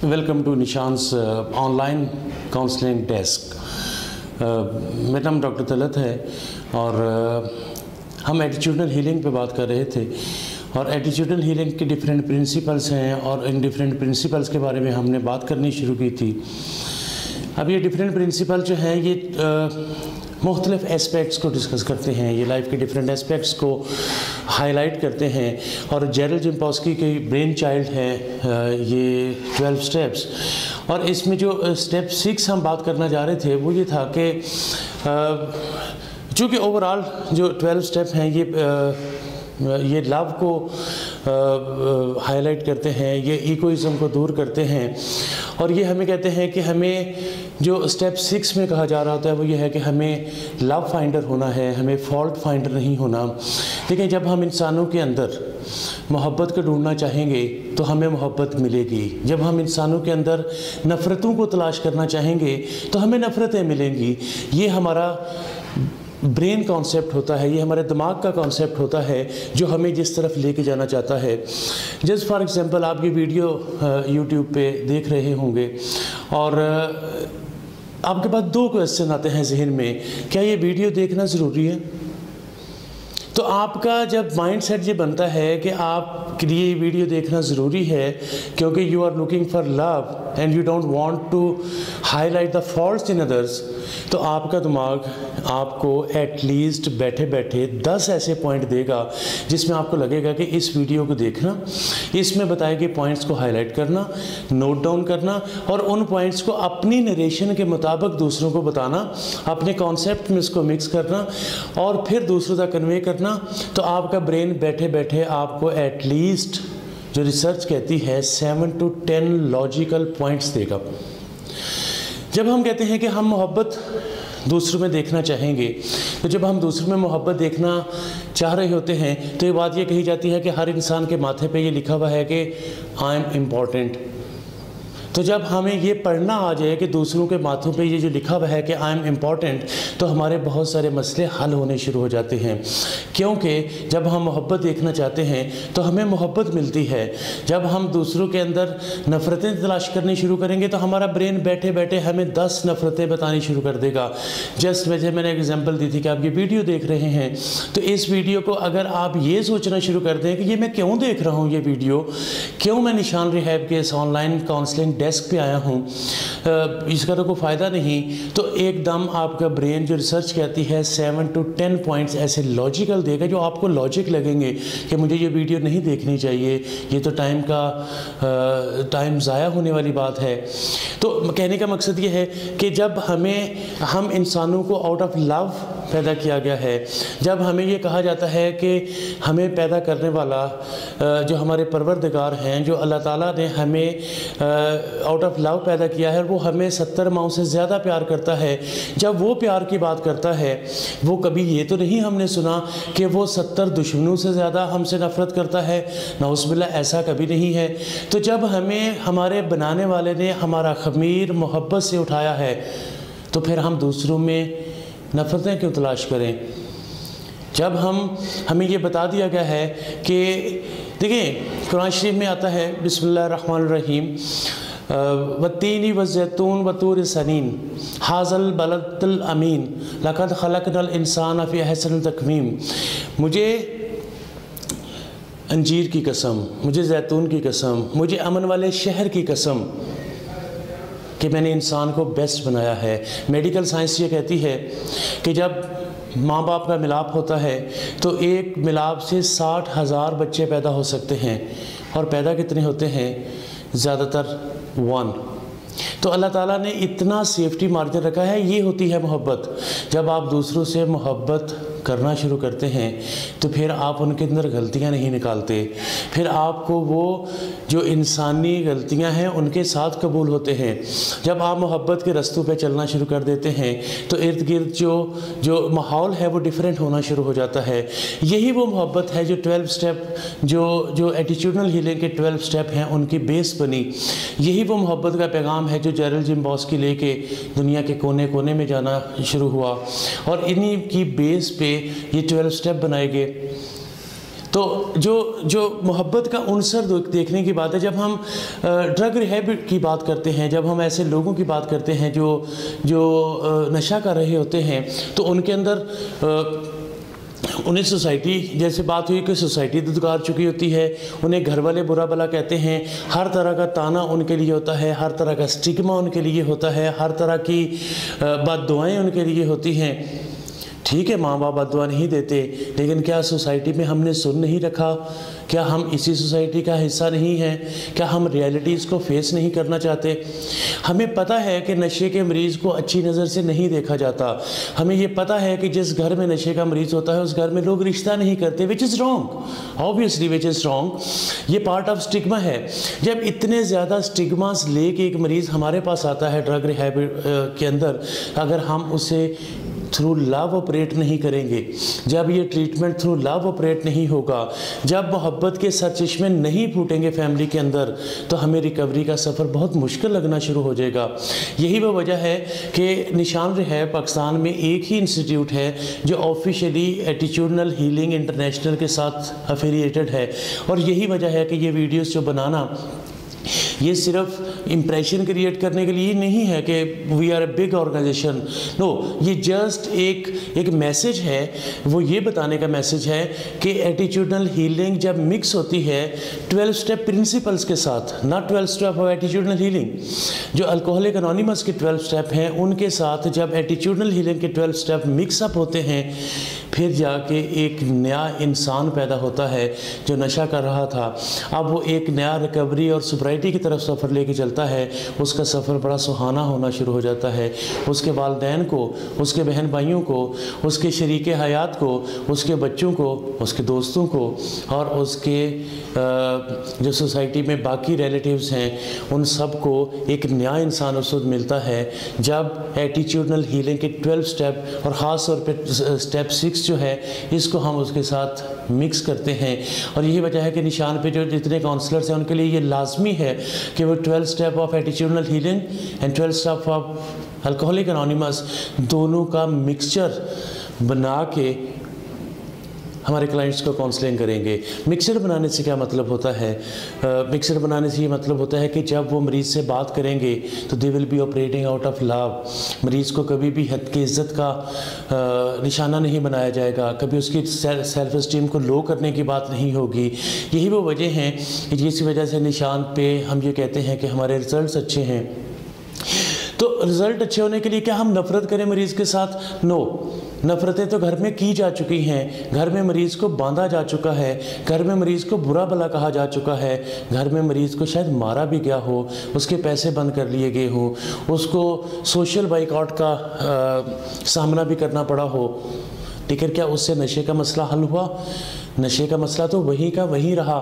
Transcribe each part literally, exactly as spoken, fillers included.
Welcome to Nishan's online counselling desk. मेरा नाम doctor Talat है और uh, हम एटीट्यूडनल हीलिंग पे बात कर रहे थे और एटीट्यूडनल हीलिंग के डिफरेंट प्रिंसिपल्स हैं और इन डिफरेंट प्रिंसिपल्स के बारे में हमने बात करनी शुरू की थी। अब ये डिफरेंट प्रिंसिपल जो हैं ये uh, मुख्तलिफ एस्पेक्ट्स को डिस्कस करते हैं, ये लाइफ के डिफरेंट एस्पेक्ट्स को हाईलाइट करते हैं और जेरल जिम्पॉस्की की ब्रेन चाइल्ड है ये ट्वेल्व स्टेप्स। और इसमें जो स्टेप सिक्स हम बात करना चाह रहे थे वो ये था कि चूँकि ओवरऑल जो ट्वेल्व स्टेप हैं ये ये लव को हाईलाइट करते हैं, ये इगोइज्म को दूर करते हैं और ये हमें कहते हैं कि हमें जो स्टेप सिक्स में कहा जा रहा होता है वो ये है कि हमें लव फाइंडर होना है, हमें फॉल्ट फाइंडर नहीं होना। लेकिन जब हम इंसानों के अंदर मोहब्बत को ढूंढना चाहेंगे तो हमें मोहब्बत मिलेगी। जब हम इंसानों के अंदर नफ़रतों को तलाश करना चाहेंगे तो हमें नफ़रतें मिलेंगी। ये हमारा ब्रेन कॉन्सेप्ट होता है, ये हमारे दिमाग का कॉन्सेप्ट होता है जो हमें जिस तरफ लेके जाना चाहता है। जस्ट फॉर एग्जांपल आप ये वीडियो यूट्यूब पे देख रहे होंगे और आपके पास दो क्वेश्चन आते हैं जहन में, क्या ये वीडियो देखना ज़रूरी है? तो आपका जब माइंडसेट ये बनता है कि आपके लिए ये वीडियो देखना ज़रूरी है क्योंकि you are looking for love and you don't want to highlight the faults in others, तो आपका दिमाग आपको एटलीस्ट बैठे बैठे दस ऐसे पॉइंट देगा जिसमें आपको लगेगा कि इस वीडियो को देखना, इसमें बताए गए पॉइंट्स को हाईलाइट करना, नोट डाउन करना और उन पॉइंट्स को अपनी नरेशन के मुताबिक दूसरों को बताना, अपने कॉन्सेप्ट में इसको मिक्स करना और फिर दूसरों तक कन्वे करना। तो आपका ब्रेन बैठे बैठे आपको एटलीस्ट जो रिसर्च कहती है seven to ten logical points देगा। जब हम कहते हैं कि हम मोहब्बत दूसरों में देखना चाहेंगे, तो जब हम दूसरों में मोहब्बत देखना चाह रहे होते हैं तो ये बात ये कही जाती है कि हर इंसान के माथे पे ये लिखा हुआ है कि आई एम इम्पॉर्टेंट। तो जब हमें ये पढ़ना आ जाए कि दूसरों के माथों पे ये जो लिखा हुआ है कि आई एम इम्पॉर्टेंट, तो हमारे बहुत सारे मसले हल होने शुरू हो जाते हैं। क्योंकि जब हम मोहब्बत देखना चाहते हैं तो हमें मोहब्बत मिलती है। जब हम दूसरों के अंदर नफ़रतें तलाश करनी शुरू करेंगे तो हमारा ब्रेन बैठे बैठे हमें दस नफ़रतें बतानी शुरू कर देगा। जस्ट वजह मैंने एग्जाम्पल दी थी कि आप ये वीडियो देख रहे हैं, तो इस वीडियो को अगर आप ये सोचना शुरू कर दें कि ये मैं क्यों देख रहा हूँ, ये वीडियो क्यों मैं निशान रिहैब के इस ऑनलाइन काउंसलिंग डेस्क पे आया हूँ, इसका तो कोई फ़ायदा नहीं, तो एकदम आपका ब्रेन जो रिसर्च कहती है सेवन टू टेन पॉइंट्स ऐसे लॉजिकल देगा जो आपको लॉजिक लगेंगे कि मुझे ये वीडियो नहीं देखनी चाहिए, ये तो टाइम का टाइम ज़ाया होने वाली बात है। तो कहने का मकसद ये है कि जब हमें हम इंसानों को आउट ऑफ लव पैदा किया गया है, जब हमें ये कहा जाता है कि हमें पैदा करने वाला जो हमारे परवरदिगार हैं, जो अल्लाह ताला ने हमें आउट ऑफ लव पैदा किया है, वो हमें सत्तर माओं से ज़्यादा प्यार करता है। जब वो प्यार की बात करता है, वो कभी ये तो नहीं हमने सुना कि वो सत्तर दुश्मनों से ज़्यादा हमसे नफ़रत करता है, नाउज़ुबिल्लाह, ऐसा कभी नहीं है। तो जब हमें हमारे बनाने वाले ने हमारा ख़मीर मोहब्बत से उठाया है, तो फिर हम दूसरों में नफ़रतें क्यों तलाश करें? जब हम हमें ये बता दिया गया है कि देखिए कुरान शरीफ में आता है बिस्मिल्लाहिर्रहमानिर्रहीम, वत्तीनी व ज़ैतून व तूर सनीन हाज़ल बलदल अमीन लक़द ख़लक़नल इंसान फ़ी अहसन तक़वीम। मुझे अंजीर की कसम, मुझे जैतून की कसम, मुझे अमन वाले शहर की कसम कि मैंने इंसान को बेस्ट बनाया है। मेडिकल साइंस ये कहती है कि जब माँ बाप का मिलाप होता है तो एक मिलाप से साठ हज़ार बच्चे पैदा हो सकते हैं और पैदा कितने होते हैं? ज़्यादातर वन। तो अल्लाह ताला ने इतना सेफ्टी मार्जिन रखा है, ये होती है मोहब्बत। जब आप दूसरों से मोहब्बत करना शुरू करते हैं तो फिर आप उनके अंदर गलतियां नहीं निकालते, फिर आपको वो जो इंसानी गलतियां हैं उनके साथ कबूल होते हैं। जब आप मोहब्बत के रस्तों पे चलना शुरू कर देते हैं तो इर्द गिर्द जो जो माहौल है वो डिफरेंट होना शुरू हो जाता है। यही वो मोहब्बत है जो ट्वेल्व स्टेप जो जो एटीट्यूडनल हीलिंग के ट्वेल्व स्टेप हैं उनकी बेस बनी। यही वो मोहब्बत का पैगाम है जो जेरल जिम्पॉस्की लेके दुनिया के कोने कोने में जाना शुरू हुआ और इन्हीं की बेस पे ये ट्वेल्व स्टेप बनाए गए। तो जो जो मोहब्बत का उनसर देखने की बात है, जब हम ड्रग रिहैब की बात करते हैं, जब हम ऐसे लोगों की बात करते हैं जो जो नशा कर रहे होते हैं, तो उनके अंदर उन्हें सोसाइटी, जैसे बात हुई कि सोसाइटी दुदकार चुकी होती है, उन्हें घर वाले बुरा भला कहते हैं, हर तरह का ताना उनके लिए होता है, हर तरह का स्टिग्मा उनके लिए होता है, हर तरह की बद्दुआएं उनके लिए होती हैं। ठीक है, माँ बाप बद्दुआ नहीं देते, लेकिन क्या सोसाइटी में हमने सुन नहीं रखा? क्या हम इसी सोसाइटी का हिस्सा नहीं हैं? क्या हम रियलिटीज़ को फेस नहीं करना चाहते? हमें पता है कि नशे के मरीज़ को अच्छी नज़र से नहीं देखा जाता। हमें ये पता है कि जिस घर में नशे का मरीज़ होता है उस घर में लोग रिश्ता नहीं करते, which is wrong, obviously which is wrong. ये पार्ट ऑफ स्टिग्मा है। जब इतने ज़्यादा स्टिग्मास ले के एक मरीज़ हमारे पास आता है ड्रग रिहैब के अंदर, अगर हम उसे थ्रू लव ऑपरेट नहीं करेंगे, जब ये ट्रीटमेंट थ्रू लव ऑपरेट नहीं होगा, जब मोहब्बत के सरचश्मे नहीं फूटेंगे फैमिली के अंदर, तो हमें रिकवरी का सफ़र बहुत मुश्किल लगना शुरू हो जाएगा। यही वो वजह है कि निशान रिहैब पाकिस्तान में एक ही इंस्टीट्यूट है जो ऑफिशियली एटीट्यूडनल हीलिंग इंटरनेशनल के साथ अफिलिएटेड है। और यही वजह है कि ये वीडियोस जो बनाना, ये सिर्फ इम्प्रेशन क्रिएट करने के लिए नहीं है कि we are a big organisation, no, ये जस्ट एक एक मैसेज है। वो ये बताने का मैसेज है कि एटीट्यूडनल हीलिंग जब मिक्स होती है ट्वेल्व स्टेप प्रिंसिपल्स के साथ, not twelve step of attitudinal healing, जो अल्कोहलिक एनोनिमस के ट्वेल्व स्टेप हैं उनके साथ जब एटीट्यूडनल हीलिंग के ट्वेल्व स्टेप मिक्सअप होते हैं, फिर जाके एक नया इंसान पैदा होता है जो नशा कर रहा था। अब वो एक नया रिकवरी और सोब्राइटी की तरफ सफ़र लेके चलता है। उसका सफ़र बड़ा सुहाना होना शुरू हो जाता है। उसके वालिदैन को, उसके बहन भाइयों को, उसके शरीके हयात को, उसके बच्चों को, उसके दोस्तों को और उसके जो सोसाइटी में बाकी रिलेटिव्स हैं उन सब को एक नया इंसान उस वक्त मिलता है जब एटीट्यूडनल हीलिंग के ट्वेल्व स्टेप और ख़ास तौर पे स्टेप सिक्स जो है इसको हम उसके साथ मिक्स करते हैं। और यही वजह है कि निशान पे जो जितने काउंसलर्स हैं उनके लिए ये लाजमी है कि वो twelve step of attitudinal healing and twelve step of alcoholic anonymous दोनों का मिक्सचर बना के हमारे क्लाइंट्स को काउंसलिंग करेंगे। मिक्सर बनाने से क्या मतलब होता है? मिक्सर बनाने से ये मतलब होता है कि जब वो मरीज़ से बात करेंगे तो they will be operating out of love. मरीज़ को कभी भी हद की इज़्ज़त का आ, निशाना नहीं बनाया जाएगा, कभी उसकी सेल्फ इस्टीम को लो करने की बात नहीं होगी। यही वो वजह हैं कि जिस वजह से निशान पे हम ये कहते हैं कि हमारे रिज़ल्ट्स अच्छे हैं। तो रिज़ल्ट अच्छे होने के लिए क्या हम नफ़रत करें मरीज़ के साथ? नो, नफ़रतें तो घर में की जा चुकी हैं। घर में मरीज़ को बांधा जा चुका है, घर में मरीज़ को बुरा भला कहा जा चुका है, घर में मरीज़ को शायद मारा भी गया हो, उसके पैसे बंद कर लिए गए हों, उसको सोशल बाइकआउट का आ, सामना भी करना पड़ा हो। लेकिन क्या उससे नशे का मसला हल हुआ? नशे का मसला तो वहीं का वहीं रहा।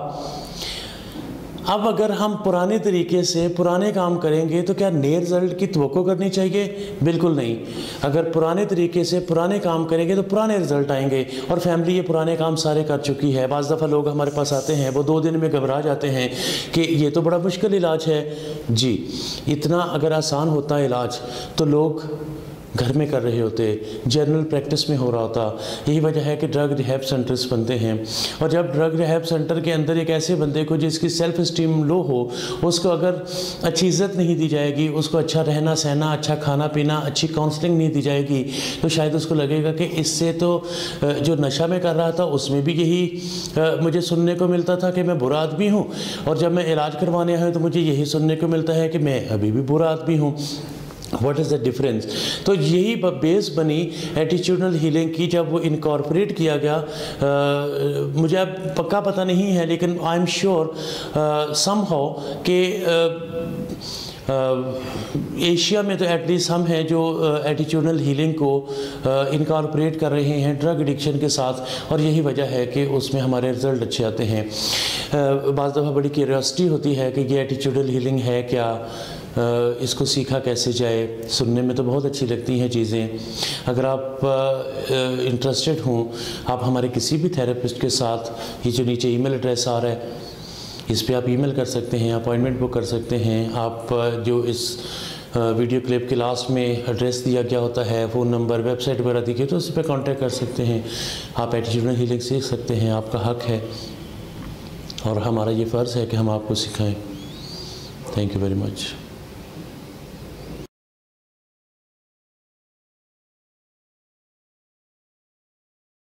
अब अगर हम पुराने तरीके से पुराने काम करेंगे तो क्या नए रिज़ल्ट की तवक्को करनी चाहिए? बिल्कुल नहीं। अगर पुराने तरीके से पुराने काम करेंगे तो पुराने रिज़ल्ट आएंगे और फैमिली ये पुराने काम सारे कर चुकी है। बाज़ दफ़ा लोग हमारे पास आते हैं, वो दो दिन में घबरा जाते हैं कि ये तो बड़ा मुश्किल इलाज है। जी, इतना अगर आसान होता इलाज तो लोग घर में कर रहे होते, जनरल प्रैक्टिस में हो रहा होता। यही वजह है कि ड्रग रिहैब सेंटर्स बनते हैं। और जब ड्रग रिहैब सेंटर के अंदर एक ऐसे बंदे को जिसकी सेल्फ इस्टीम लो हो, उसको अगर अच्छी इज़्ज़त नहीं दी जाएगी, उसको अच्छा रहना सहना, अच्छा खाना पीना, अच्छी काउंसलिंग नहीं दी जाएगी, तो शायद उसको लगेगा कि इससे तो जो नशा में कर रहा था उसमें भी यही मुझे सुनने को मिलता था कि मैं बुरा आदमी हूँ, और जब मैं इलाज करवाने आया तो मुझे यही सुनने को मिलता है कि मैं अभी भी बुरा आदमी हूँ। What is the difference? तो यही बेस बनी एटीट्यूडनल हीलिंग की जब वो इनकॉर्पोरेट किया गया। आ, मुझे अब पक्का पता नहीं है, लेकिन आई एम श्योर समहाउ कि एशिया में तो एटलीस्ट हम हैं जो एटीट्यूडनल हीलिंग को इनकॉर्पोरेट कर रहे हैं ड्रग एडिक्शन के साथ, और यही वजह है कि उसमें हमारे रिज़ल्ट अच्छे आते हैं। बाज़ दफ़ा बड़ी क्यूरियोसिटी होती है कि ये एटीट्यूडनल हीलिंग है क्या, इसको सीखा कैसे जाए। सुनने में तो बहुत अच्छी लगती हैं चीज़ें। अगर आप इंटरेस्टेड हों, आप हमारे किसी भी थेरेपिस्ट के साथ, ये जो नीचे ईमेल एड्रेस आ रहा है इस पे आप ईमेल कर सकते हैं, अपॉइंटमेंट बुक कर सकते हैं। आप जो इस वीडियो क्लिप के लास्ट में एड्रेस दिया गया होता है, फ़ोन नंबर, वेबसाइट वगैरह दी गई, तो उस पर कांटेक्ट कर सकते हैं। आप एटीट्यूडनल हीलिंग सीख सकते हैं, आपका हक है और हमारा ये फ़र्ज़ है कि हम आपको सिखाएं। Thank you very much.